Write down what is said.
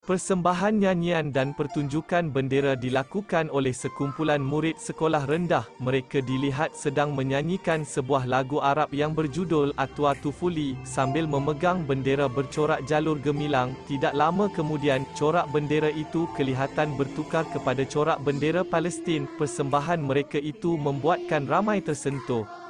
Persembahan nyanyian dan pertunjukan bendera dilakukan oleh sekumpulan murid sekolah rendah. Mereka dilihat sedang menyanyikan sebuah lagu Arab yang berjudul Atwa Tufuli sambil memegang bendera bercorak jalur gemilang. Tidak lama kemudian, corak bendera itu kelihatan bertukar kepada corak bendera Palestin. Persembahan mereka itu membuatkan ramai tersentuh.